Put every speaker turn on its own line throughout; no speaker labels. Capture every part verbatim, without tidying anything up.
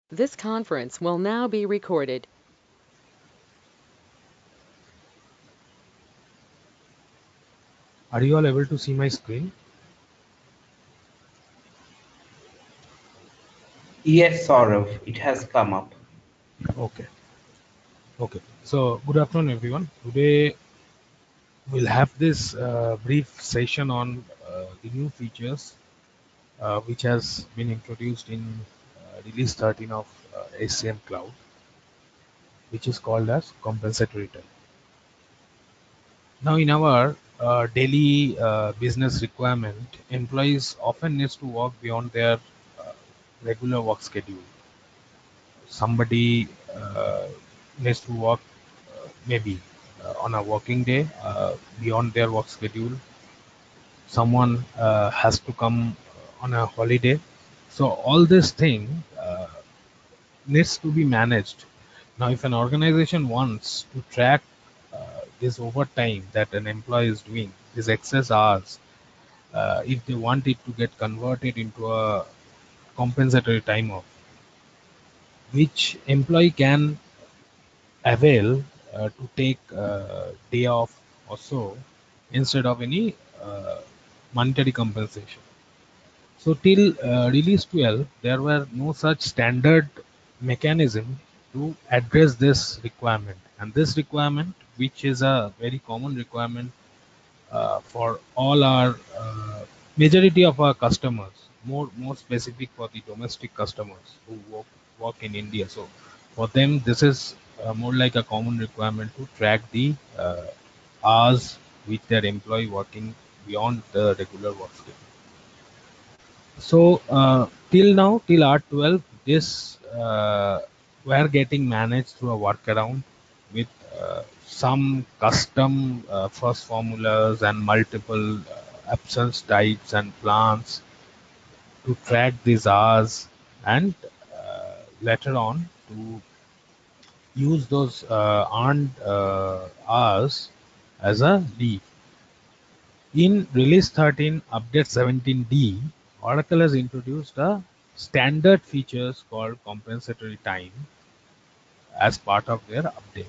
This conference will now be recorded.
Are you all able to see my screen?
Yes, Saurav, it has come up.
Okay. Okay. So, good afternoon, everyone. Today we'll have this uh, brief session on uh, the new features uh, which has been introduced in uh, release thirteen of uh, S C M Cloud, which is called as Compensatory Time. Now, in our uh, daily uh, business requirement, employees often needs to work beyond their uh, regular work schedule. Somebody uh, needs to work uh, maybe uh, on a working day uh, beyond their work schedule. Someone uh, has to come on a holiday. So all this thing uh, needs to be managed. Now, if an organization wants to track uh, this overtime that an employee is doing, these excess hours, uh, if they want it to get converted into a compensatory time off, which employee can avail uh, to take uh, day off or so instead of any uh, monetary compensation. So till uh, release twelve, there were no such standard mechanism to address this requirement. And this requirement, which is a very common requirement uh, for all our uh, majority of our customers, more more specific for the domestic customers who work work in India. So for them, this is uh, more like a common requirement to track the uh, hours with their employee working beyond the regular work schedule. So uh, till now, till R twelve, this uh, were getting managed through a workaround with uh, some custom uh, first formulas and multiple uh, absence types and plans to track these hours, and uh, later on to use those uh, earned uh, hours as a leave. In release thirteen, update seventeen D, Oracle has introduced a standard features called compensatory time as part of their update.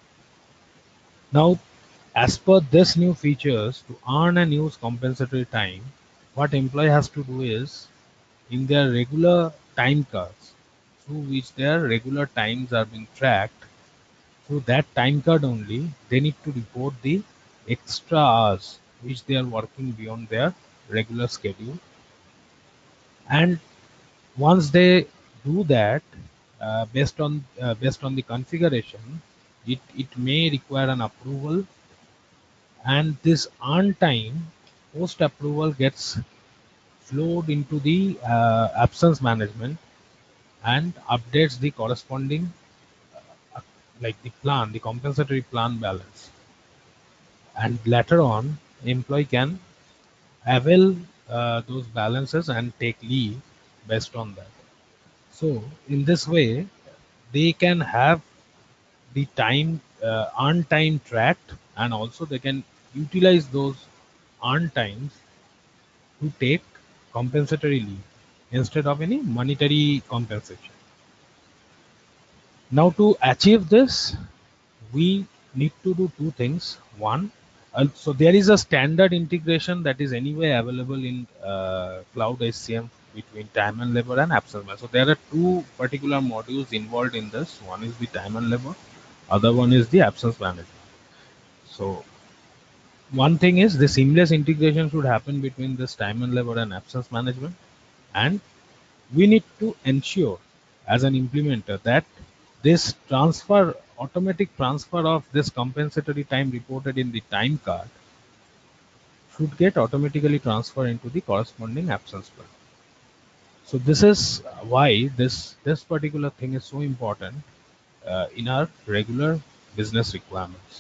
Now, as per this new features, to earn and use compensatory time, what employee has to do is in their regular time cards, through which their regular times are being tracked, through that time card only, they need to report the extra hours which they are working beyond their regular schedule. And once they do that, uh, based on uh, based on the configuration, it, it may require an approval, and this on time post approval gets flowed into the uh, absence management and updates the corresponding uh, like the plan, the compensatory plan balance. And later on, employee can avail uh, those balances and take leave based on that. So in this way, they can have the time uh, earn time tracked, and also they can utilize those earn times to take compensatory leave instead of any monetary compensation. Now to achieve this, we need to do two things. One, uh, so there is a standard integration that is anyway available in uh, cloud S C M between time and labor and absence management. So there are two particular modules involved in this. One is the time and labor, other one is the absence management. So one thing is the seamless integration should happen between this time and labor and absence management, and we need to ensure as an implementer that this transfer, automatic transfer of this compensatory time reported in the time card should get automatically transferred into the corresponding absence plan. So this is why this this particular thing is so important uh, in our regular business requirements.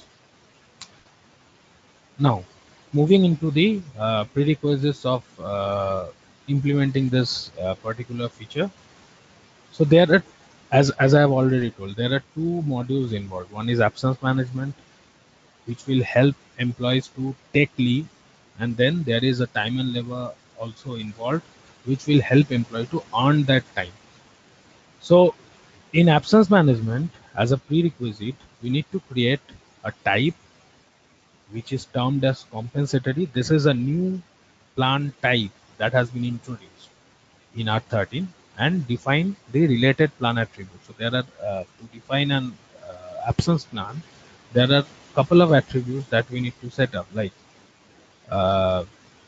Now, moving into the uh, prerequisites of uh, implementing this uh, particular feature. So there are, as as I have already told, there are two modules involved. One is absence management, which will help employees to take leave, and then there is a time and labor also involved, which will help employee to earn that time. So in absence management, as a prerequisite, we need to create a type which is termed as compensatory. This is a new plan type that has been introduced in R thirteen and define the related plan attributes. So there are uh, to define an uh, absence plan, there are couple of attributes that we need to set up, like uh,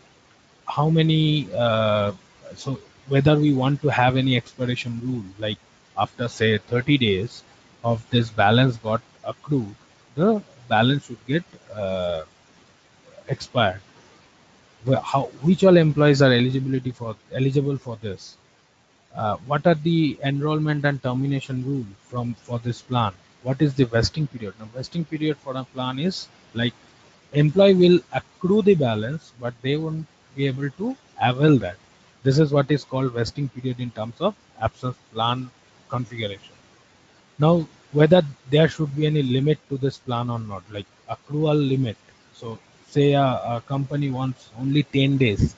how many uh, so whether we want to have any expiration rule, like after say thirty days of this balance got accrued, the balance should get uh, expired. Well, how, which all employees are eligibility for eligible for this? Uh, what are the enrollment and termination rule from for this plan? What is the vesting period? Now, vesting period for a plan is like employee will accrue the balance, but they won't be able to avail that. This is what is called vesting period in terms of absence plan configuration. Now, whether there should be any limit to this plan or not, like accrual limit. So, say a, a company wants only ten days,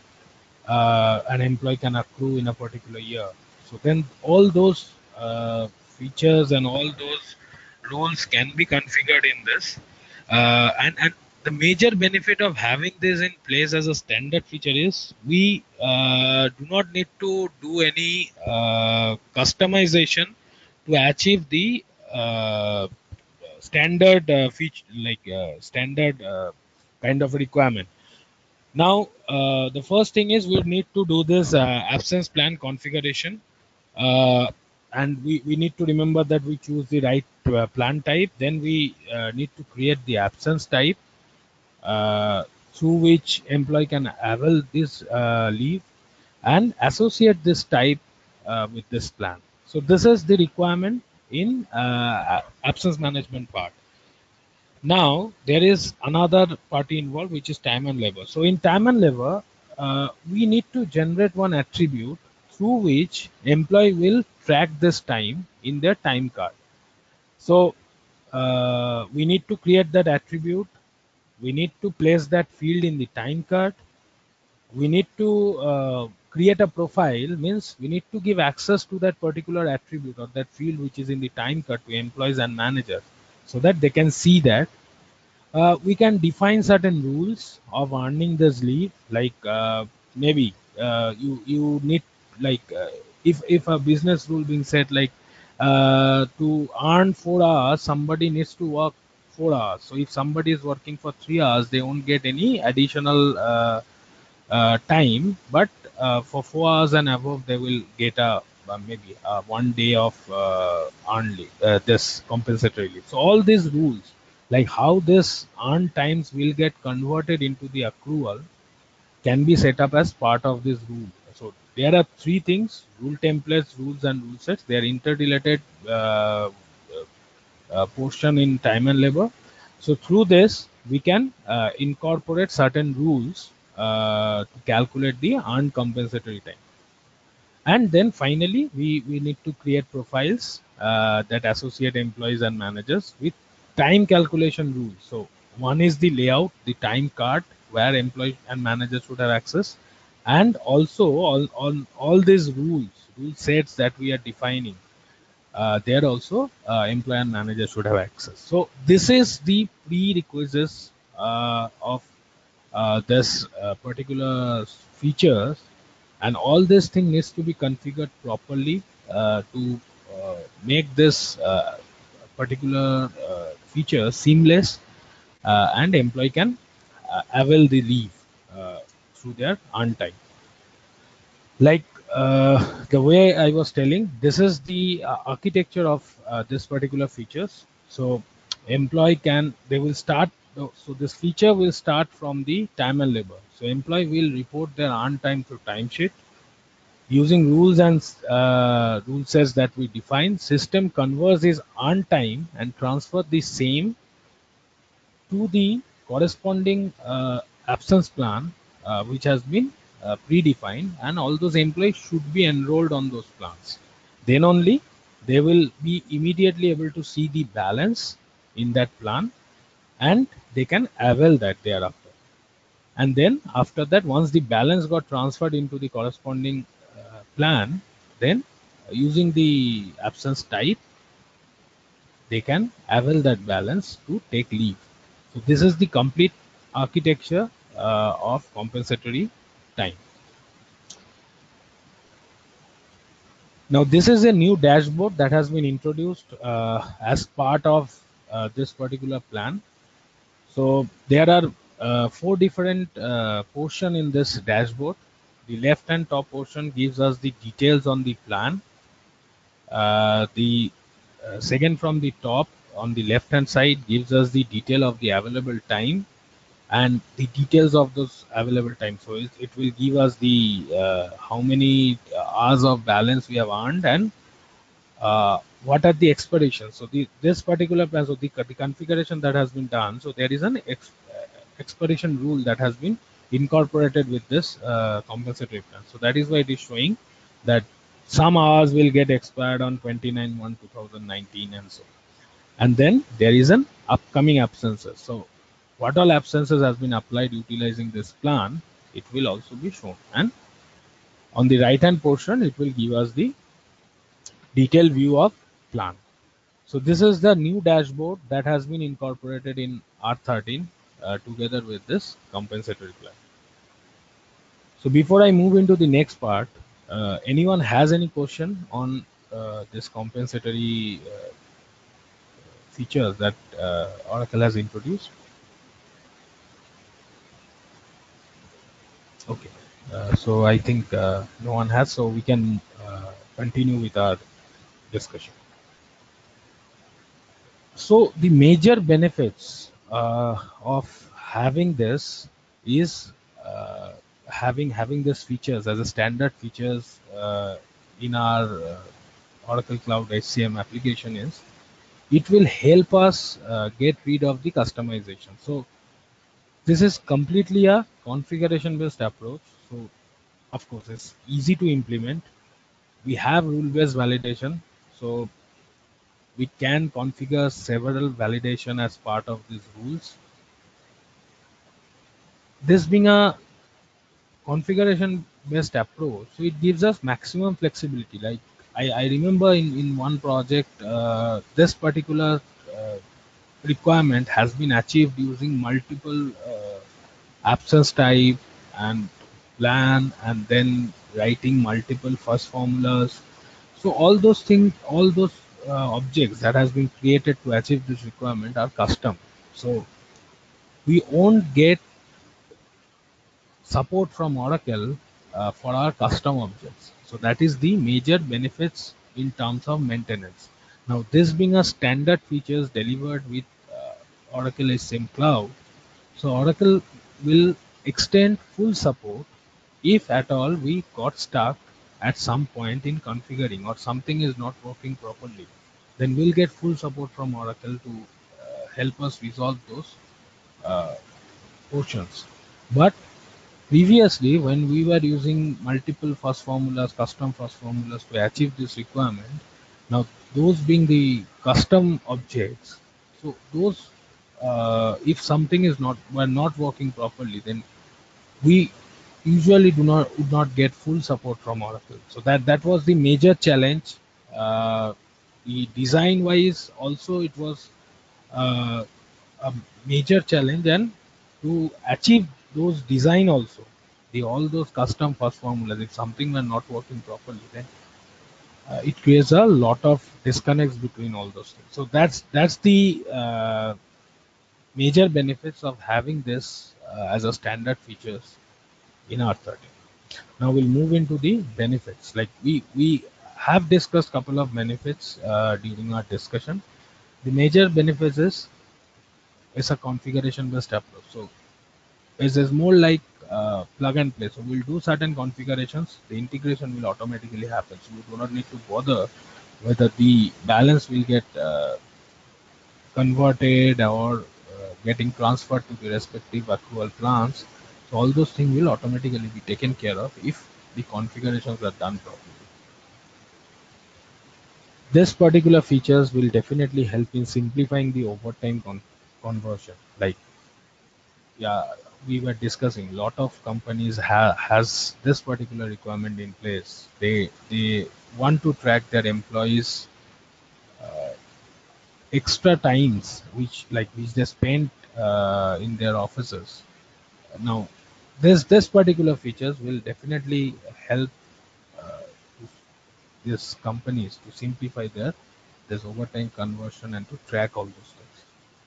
uh, an employee can accrue in a particular year. So then all those uh, features and all those rules can be configured in this. Uh, and, and the major benefit of having this in place as a standard feature is we uh, do not need to do any uh, customization to achieve the uh, standard uh, feature, like uh, standard uh, kind of requirement. Now, uh, the first thing is we need to do this uh, absence plan configuration. Uh, and we, we need to remember that we choose the right uh, plan type. Then we uh, need to create the absence type uh, through which employee can avail this uh, leave and associate this type uh, with this plan. So this is the requirement in uh, absence management part. Now there is another party involved, which is time and labor. So in time and labor, uh, we need to generate one attribute through which employee will track this time in their time card. So uh, we need to create that attribute. We need to place that field in the time card. We need to uh, create a profile, means we need to give access to that particular attribute or that field which is in the time card to employees and managers, so that they can see that. Uh, we can define certain rules of earning this leave, like uh, maybe uh, you you need, like uh, if if a business rule being set, like uh, to earn four hours somebody needs to work four hours. So if somebody is working for three hours, they won't get any additional uh, uh, time, but uh, for four hours and above they will get a uh, maybe uh, one day of uh, earned leave, uh, this compensatory leave. So all these rules, like how this earned times will get converted into the accrual, can be set up as part of this rule. So there are three things: rule templates, rules, and rule sets. They are interrelated uh, uh, portion in time and labor. So through this, we can uh, incorporate certain rules uh, to calculate the earned compensatory time. And then finally, we, we need to create profiles uh, that associate employees and managers with time calculation rules. So one is the layout, the time card where employees and managers should have access, and also all, all, all these rules, rule sets that we are defining, uh, there also uh, employee and manager should have access. So this is the prerequisites uh, of uh, this uh, particular features, and all this thing needs to be configured properly uh, to uh, make this uh, particular uh, feature seamless, uh, and employee can uh, avail the leave uh, through their earned time. Like uh, the way I was telling, this is the uh, architecture of uh, this particular features. So employee can, they will start, so this feature will start from the time and labor. So employee will report their earned time through timesheet. Using rules and uh, rule sets that we define, system converts his earned time and transfer the same to the corresponding uh, absence plan uh, which has been uh, predefined, and all those employees should be enrolled on those plans. Then only they will be immediately able to see the balance in that plan, and they can avail that thereafter. And then after that, once the balance got transferred into the corresponding uh, plan, then using the absence type, they can avail that balance to take leave. So this is the complete architecture uh, of compensatory time. Now this is a new dashboard that has been introduced uh, as part of uh, this particular plan. So there are uh, four different uh, portion in this dashboard. The left hand top portion gives us the details on the plan. Uh, the uh, second from the top on the left hand side gives us the detail of the available time and the details of those available time. So it, it will give us the uh, how many hours of balance we have earned and uh, what are the expeditions. So the this particular plan, so the, the configuration that has been done, so there is an ex, uh, expedition rule that has been incorporated with this uh, compensatory plan. So that is why it is showing that some hours will get expired on twenty-nine one two thousand nineteen and so on. And then there is an upcoming absences. So what all absences has been applied utilizing this plan, it will also be shown. And on the right hand portion, it will give us the detailed view of plan. So this is the new dashboard that has been incorporated in R thirteen uh, together with this compensatory plan. So before I move into the next part, uh, anyone has any question on uh, this compensatory uh, features that uh, Oracle has introduced? Okay, uh, so I think uh, no one has, so we can uh, continue with our discussion. So the major benefits uh, of having this is uh, having having this features as a standard features uh, in our uh, Oracle Cloud H C M application is it will help us uh, get rid of the customization. So this is completely a configuration based approach. So of course it's easy to implement. We have rule based validation. So we can configure several validation as part of these rules. This being a configuration based approach, so it gives us maximum flexibility. Like I, I remember in, in one project, uh, this particular uh, requirement has been achieved using multiple uh, absence type and plan and then writing multiple first formulas. So all those things, all those uh, objects that has been created to achieve this requirement are custom. So we won't get support from Oracle uh, for our custom objects. So that is the major benefits in terms of maintenance. Now this being a standard features delivered with uh, Oracle S C M Cloud, so Oracle will extend full support if at all we got stuck at some point in configuring or something is not working properly. Then we'll get full support from Oracle to uh, help us resolve those uh, portions. But previously, when we were using multiple first formulas, custom first formulas to achieve this requirement, now those being the custom objects, so those, uh, if something is not were not working properly, then we usually do not would not get full support from Oracle. So that that was the major challenge. Uh, the design wise, also it was uh, a major challenge, and to achieve those design also the all those custom first formulas, if something were not working properly, then uh, it creates a lot of disconnects between all those things. So that's that's the uh, major benefits of having this uh, as a standard features in R thirteen. Now we'll move into the benefits. Like we we have discussed couple of benefits uh, during our discussion. The major benefits is is a configuration based approach. So it is more like uh, plug and play. So we'll do certain configurations. The integration will automatically happen. So we do not need to bother whether the balance will get uh, converted or uh, getting transferred to the respective accrual plans. So all those things will automatically be taken care of if the configurations are done properly. This particular features will definitely help in simplifying the overtime con conversion. Like, yeah, we were discussing, a lot of companies ha- has this particular requirement in place. They they want to track their employees extra times which like which they spent uh, in their offices. Now, this this particular features will definitely help these companies to simplify their this overtime conversion and to track all those things.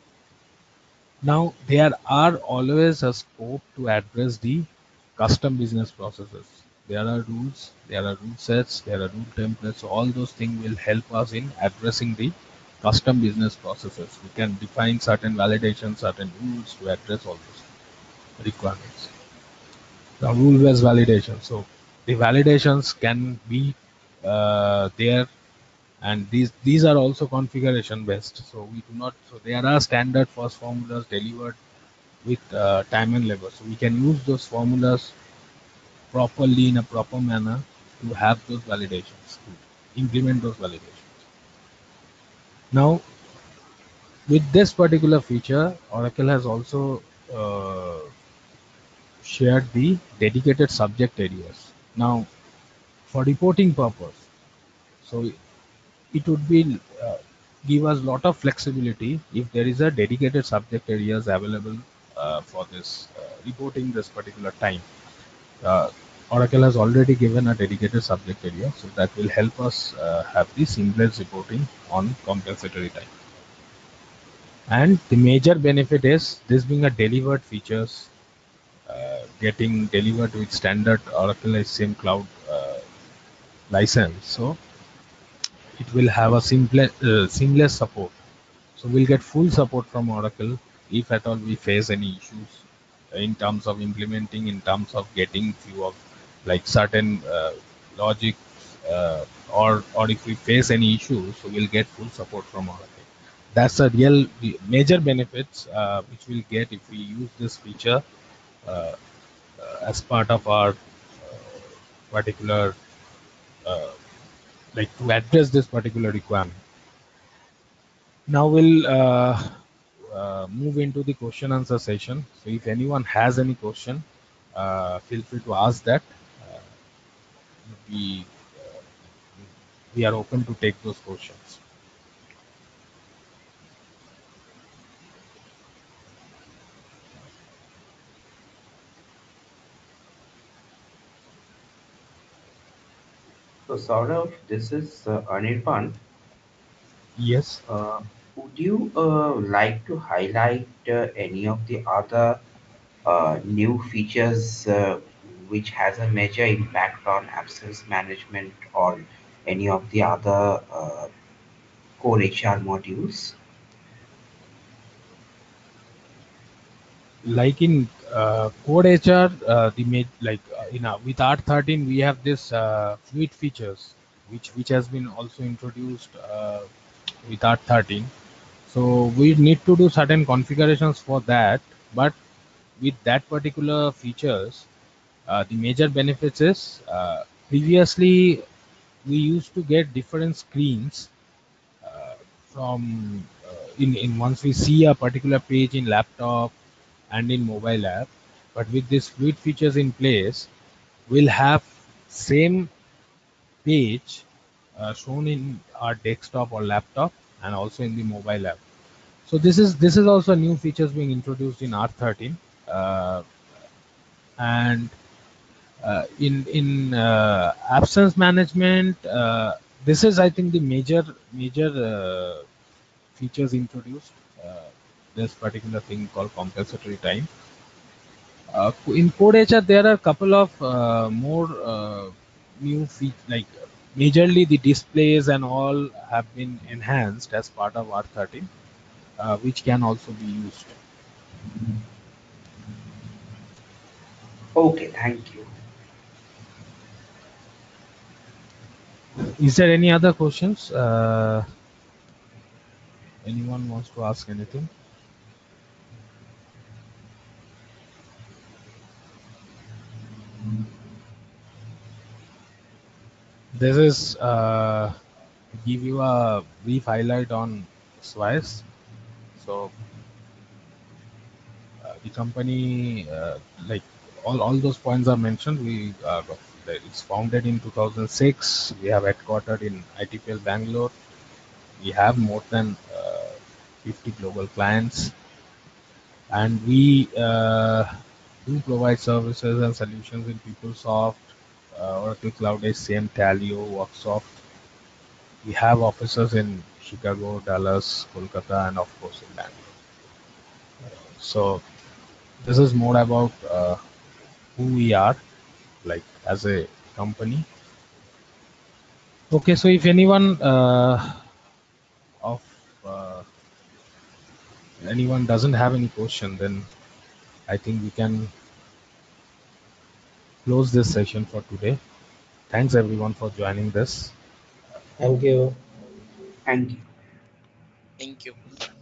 Now, there are always a scope to address the custom business processes. There are rules, there are rule sets, there are rule templates. So all those things will help us in addressing the custom business processes. We can define certain validations, certain rules to address all those requirements. The rule-based validation. So the validations can be uh, there, and these these are also configuration based. So we do not. So there are standard first formulas delivered with uh, time and labor. So we can use those formulas properly in a proper manner to have those validations, to implement those validations. Now, with this particular feature, Oracle has also uh, shared the dedicated subject areas. Now, for reporting purpose, so it would be uh, give us lot of flexibility if there is a dedicated subject areas available uh, for this uh, reporting this particular time. Uh, Oracle has already given a dedicated subject area, so that will help us uh, have the seamless reporting on compensatory time. And the major benefit is this being a delivered features, uh, getting delivered with standard Oracle S C M Cloud uh, license. So it will have a simple, uh, seamless support. So we'll get full support from Oracle if at all we face any issues in terms of implementing, in terms of getting few of like certain uh, logic, uh, or or if we face any issues, so we'll get full support from Oracle. That's a real major benefits uh, which we'll get if we use this feature uh, uh, as part of our particular uh, like to address this particular requirement. Now we'll uh, uh, move into the question answer session. So if anyone has any question, uh, feel free to ask that. Uh, we we are open to take those questions.
So, Saurav, this is uh, Anirban.
Yes.
Uh, would you uh, like to highlight uh, any of the other uh, new features uh, which has a major impact on absence management or any of the other uh, core H R modules?
Like in uh, code H R, uh, the ma- like uh, in uh, with R thirteen we have this uh, fluid features which which has been also introduced uh, with R thirteen. So we need to do certain configurations for that, but with that particular features, uh, the major benefits is uh, previously we used to get different screens from uh, in in once we see a particular page in laptop and in mobile app, but with this fluid features in place, we'll have same page uh, shown in our desktop or laptop and also in the mobile app. So this is this is also new features being introduced in R thirteen, uh, and uh, in in uh, absence management. Uh, this is, I think, the major major uh, features introduced. Uh, this particular thing called compensatory time. Uh, in Code H R, there are a couple of uh, more uh, new features, like majorly the displays and all have been enhanced as part of R thirteen, uh, which can also be used.
Okay, thank you.
Is there any other questions? Uh, anyone wants to ask anything? This is uh, give you a brief highlight on SOAIS. So the company, uh, like all, all those points are mentioned. We uh, it's founded in two thousand six. We have headquartered in I T P L Bangalore. We have more than uh, fifty global clients, and we uh, do provide services and solutions in PeopleSoft, uh, Oracle Cloud H C M, Taleo, Worksoft. We have offices in Chicago, Dallas, Kolkata, and of course in Bangalore. So this is more about uh, who we are, like as a company. Okay, so if anyone uh, of uh, anyone doesn't have any question, then I think we can close this session for today. Thanks everyone for joining this.
Thank you.
Thank you.
Thank you.